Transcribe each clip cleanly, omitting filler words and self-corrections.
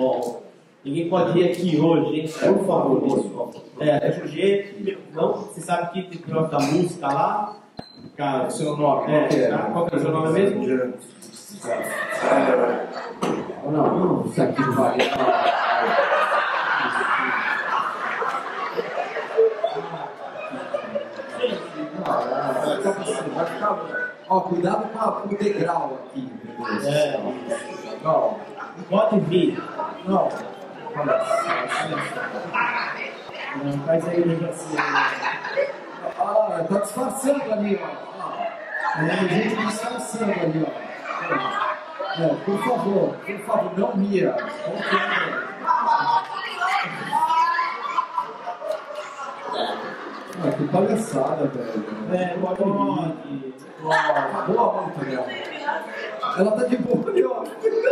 bom. Ninguém pode ir aqui hoje, hein? Por favor, pessoal. É Jugê, não, você sabe que tem o negócio da música lá. Cara, seu nome, qual que é o seu nome mesmo? Não, isso aqui não vale. Ó, cuidado com o degrau aqui. Não pode vir. Não. Não, faz aí o negócio. Ah, tá disfarçando ali, ó. A gente tá disfarçando ali, ó. Por favor, não ria. Que palhaçada, velho. Pode. Acabou a multa dela. Ela tá de boa ali, ó.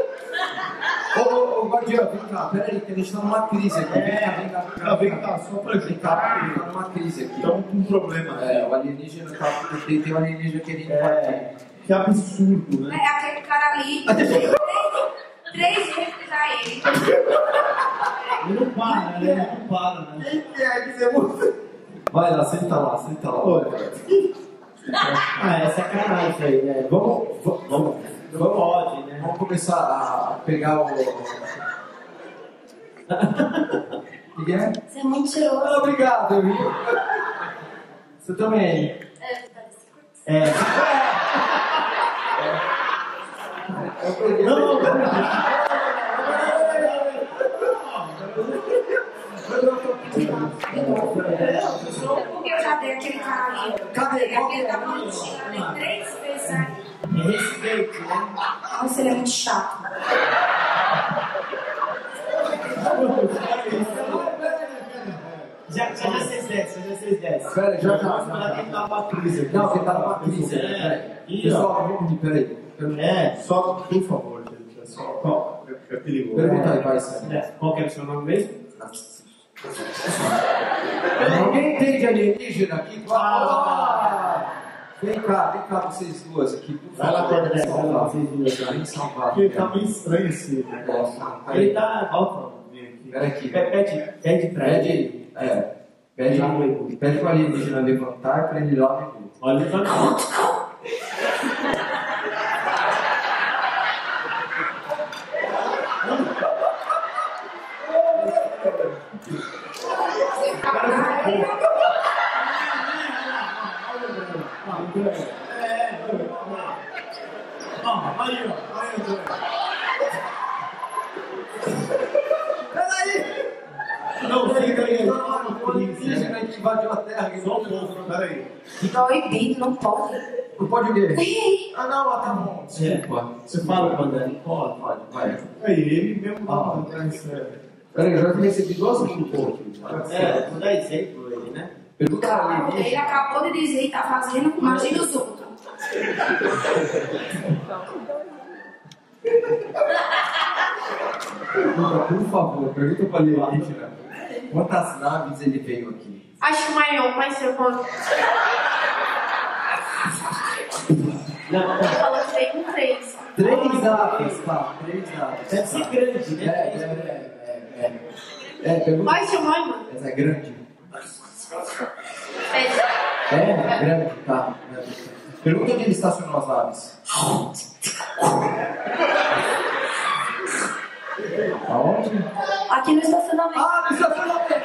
Ô, Guardião, vem cá, peraí, que a gente tá numa crise aqui. Vem cá, só pra explicar. Tá numa crise aqui. Estamos com um problema. O alienígena tá. Tem um alienígena querendo bater. Que absurdo, né? Aquele cara ali. 3 vezes pra ele. Ele não para, né? Quem quer dizer você? Vai lá, senta lá. É sacanagem isso aí, né? Vamos. Pode, né? Vamos começar a pegar o. O que é? Você é muito cheiroso. Obrigado, viu? Você também. Não. Porque eu já dei aquele cara ali. Cadê? Aquele da bonitinha, eu dei 3 vezes aí. Respeito, né? Nossa, ele é muito chato. Já vocês descem. Pera, já. Ela tem que dar uma crise aqui. Não, você tá numa crise. Pessoal, vamos peraí. Só, por favor, gente. Só, é perigoso. Pergunta aí, vai, Sam. Qual que é o seu nome mesmo? Alguém entende alienígena aqui? Vem cá, vocês duas aqui, por favor. Vai lá, vocês duas. Vem salvar. Porque tá meio estranho esse negócio. Ele tá. Volta. Pera aqui. Pede pra ele. Pede pro alienígena levantar pra ele ir lá no. Olha, levanta. Peraí! Não, fica aí. O alienígena que invadiu a Terra. Só um pouco, peraí. Proibido, não pode. Não pode ver. Ei, Não, tá bom. Desculpa. Você fala quando é? Pode. Vai. Aí, ele mesmo não traz. Peraí, eu já recebi 2 minutos. Vou dar exemplo ele, né? Pergunta ele acabou de dizer que tá fazendo, imagina os outros. Por favor, pergunta para o alienígena quantas naves ele veio aqui. Acho que o maior vai ser quando. Não, Ele falou que veio com 3. 3 naves, tá? 3 naves. deve ser grande, né? Pergunta. Vai ser mãe, mano. Essa é grande? Grande, tá. Pergunta onde ele estacionou as naves. Aonde? Aqui no estacionamento. No estacionamento!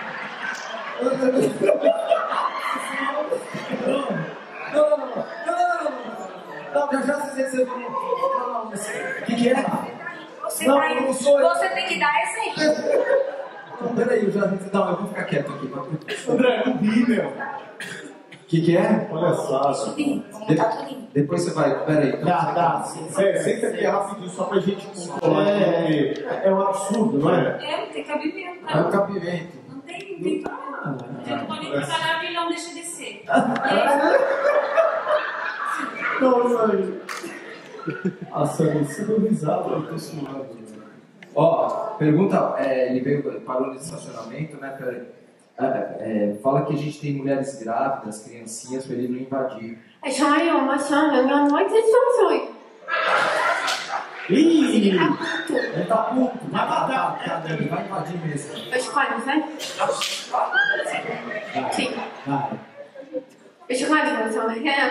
Não, já vocês vão. O que é? Você tem que dar exemplo. Não, peraí, eu vou ficar quieto aqui. André, não ri, meu. O que é? Olha só. Tá tudo. Depois você vai, peraí. Tá. Senta aqui rapidinho só pra gente controlar. É um absurdo, não é? Não tem cabimento. É o cabimento. Não tem problema. Você não pode passar na avião, não deixa de ser. Nossa, você deu risada, eu tô suado. Pergunta, ele parou no estacionamento, né? Fala que a gente tem mulheres grávidas, criancinhas, pra ele não invadir. Não vai ter solução. Ih! Ele tá puto. Vai matar. Ele vai invadir mesmo. Fecha com eles, né? Sim. Vai. Fecha com eles, mas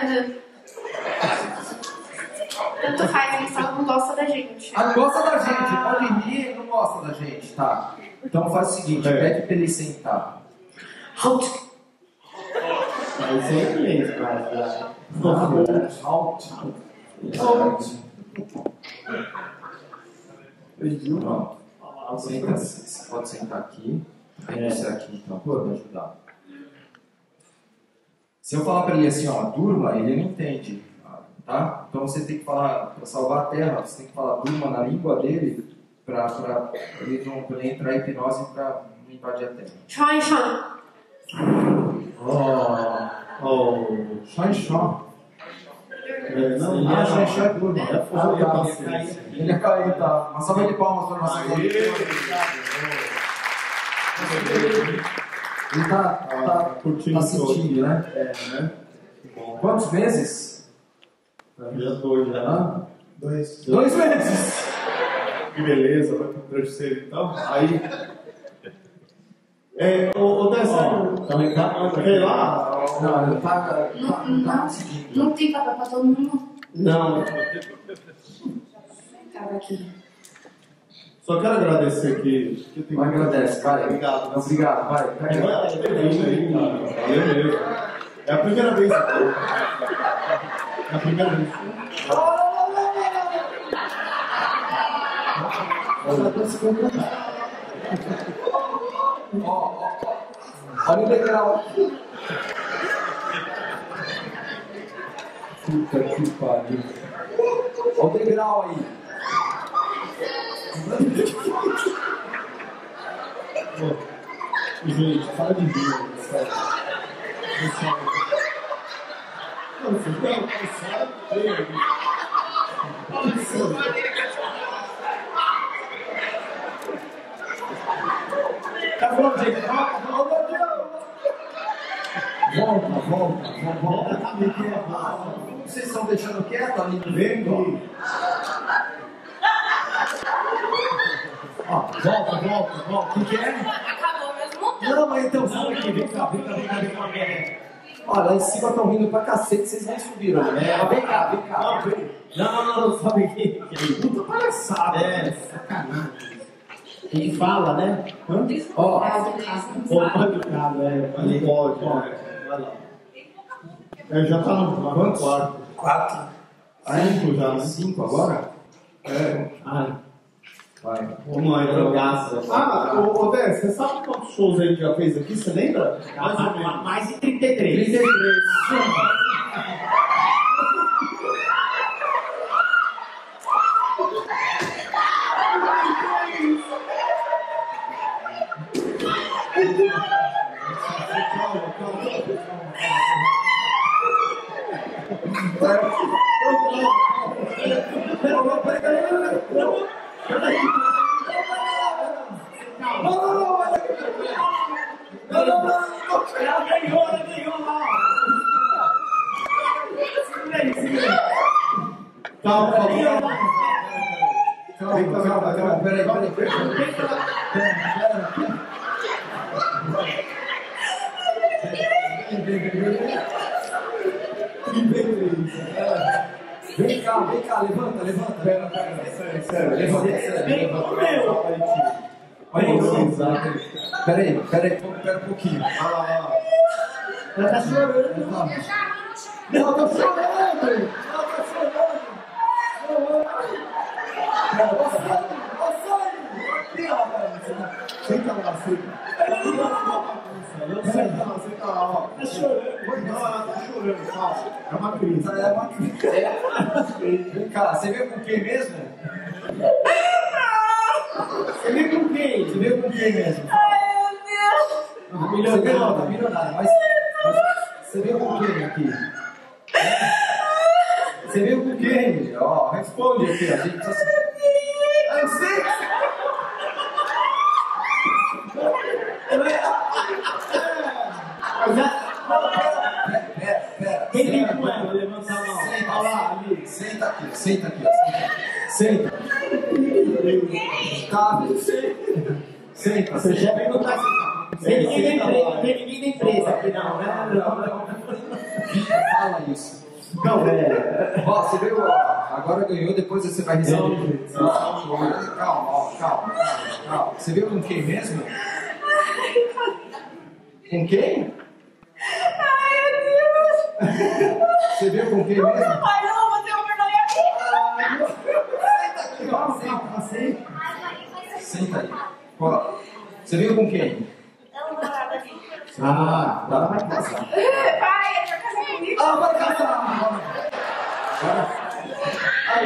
tanto faz, eles só não gostam da gente. Ah, não gosta da gente, pode rir, ele não gosta da gente, tá? Então faz o seguinte, pede pra ele sentar. Halt! Vai ser inglês, mas... Halt. Pronto. Senta, você pode sentar aqui. Aí você aqui, então, pode ajudar. Se eu falar pra ele assim, ó, durma, ele não entende, tá? Então você tem que falar, pra salvar a terra, você tem que falar durma na língua dele, pra ele entrar em hipnose e pra não invadir a terra. Shine, shine. Shine. Não, Shine é durma. Ele ia cair, tá? Uma salva de palmas pra nossa vida. Ele tá curtindo sentindo, né? né? Quantos meses? Já tô, já. 2 meses! Que beleza, vai pro terceiro então. Aí. O Dessa, também tá? Veio lá? Não, ele tá conseguindo. Não tem papel pra todo mundo. Não. Tava aqui. Só quero agradecer que tem. Vai, agradece, vai. Obrigado. Obrigado, vai. Valeu mesmo. É a primeira vez. É a primeira vez. Olha o degrau. Puta que pariu. Olha o degrau aí. Gente, fala de vida, sério. Não, você tem cansado? Tá bom, gente. Volta. Vocês estão deixando quieto ali no vento? Volta. O que é? Acabou mesmo? Não, mas então, sabe aqui, vem cá. Olha, lá em cima estão rindo pra cacete, vocês nem subiram, né? Vem cá. Não, sabe que puta palhaçada. Sacanagem. Quem fala, né? Ó, Pode, pode. Vai lá. Já tá no quantos? Quatro. 5 já, né? 5 agora? Ai. Vai. Vamos lá, então. Ô Dé, você sabe quantos shows a gente já fez aqui? Você lembra? Mais ou menos. Mais de 33. 33. Calma, peraí. Vem cá, levanta. Sério, levanta. Peraí, pera um pouquinho. Ela tá chorando. Não, tá chorando. Senta lá, senta lá, ó. Tá chorando. Não, ela tá chorando, calma. É uma crise. Vem cá, você veio com quem mesmo? Você veio com quem mesmo? Ai, meu Deus. Tá milionário, mas você veio com quem aqui? Você veio com quem? Ó, responde aqui, a gente precisa... Eu sei! Pera. Quem tem com ela? Levanta a mão. Senta lá, ali. Senta aqui. Senta. Cabe. Senta. Seu chefe não tá assim. Tem ninguém da empresa aqui, não, né? Fala isso. Não, velho. Ó, você viu, ó, agora ganhou, depois você vai receber. Calma. Você viu com quem mesmo? Com quem? Ai, meu Deus. Você viu com quem mesmo? Ai, não, você é uma vergonha. Senta aí. Ó, você viu com quem? Ah, ela vai casar. Pai, ele vai casar comigo? Ah, vai casar! Aí,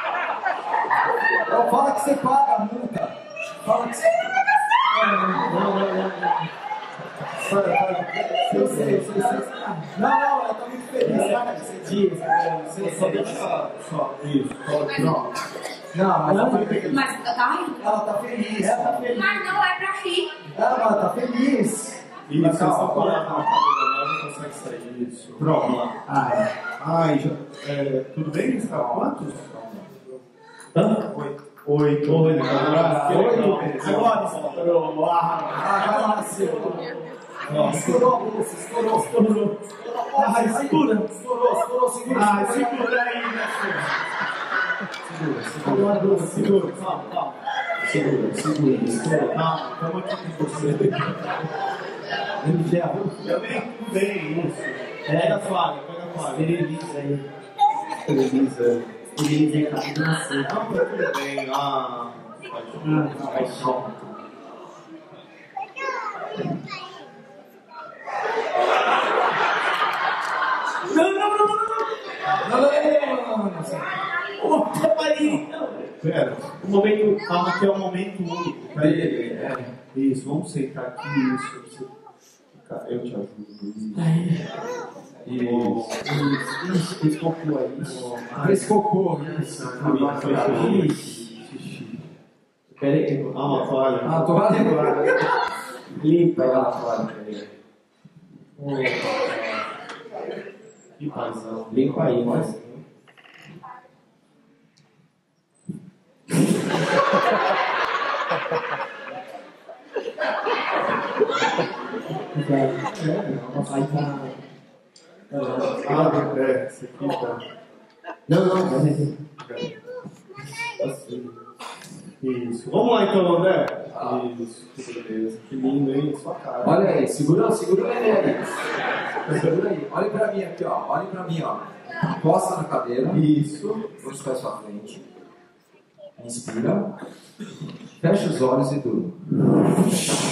ó. Fala que você paga a multa. Fala que você... Não. Eu sei. Não, ela tá muito feliz. Sabe que você diz? Você só deixa só. Isso. Pronto. Não, mas ela tá feliz. Mas tá rindo. Ela tá feliz. Mas não é pra rir. Ela tá feliz. Isso, Mas calma, só colocar calma. na cadeira, não consegue sair. Isso. Pronto. Ai, já, tudo bem? Está quantos? Hã? 8. Agora estourou. Agora nasceu. Estourou a bolsa, estourou. Ai, segura. Estourou, segura. Ai, segura aí, né, Segura. Calma. Segura. Calma, estamos aqui com você. Também tudo bem, isso. Pega a falha. Steriliza aí. Steriliza aí, tá tudo nascer. Não, tá tudo bem. Vai só. Não. Pera, o momento, calma que é um momento único. Peraí. Isso, vamos sentar aqui, isso. Eu te ajudo. Isso. Fez cocô aí. Fez cocô. Isso. Peraí, uma toalha. Ah, toalha. Limpa aí a toalha. Que paizão. Limpa aí, mas. Esse aqui tá. Não, assim. Isso. Vamos lá então, André. Isso, que beleza. Que lindo, hein? Sua cara. Olha aí, segura o neném aí. Segura aí. Olha pra mim aqui, ó. Olha pra mim, ó. Encosta na cadeira. Isso. Os pés pra frente. Inspira. Fecha os olhos e durma.